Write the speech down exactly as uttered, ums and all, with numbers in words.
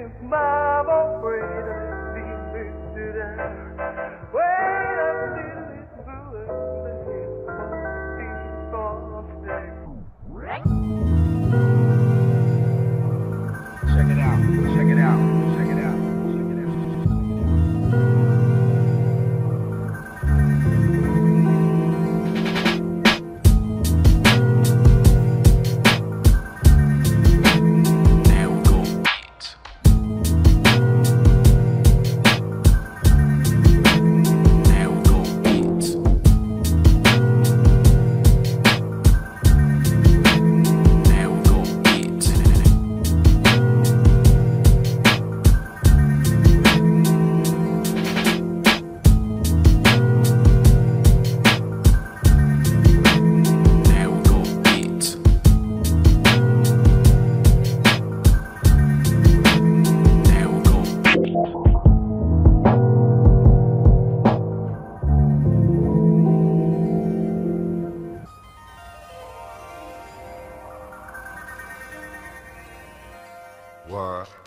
Mama, wait a minute, wait a minute, Check it out, check it out, check it out, check it out. What?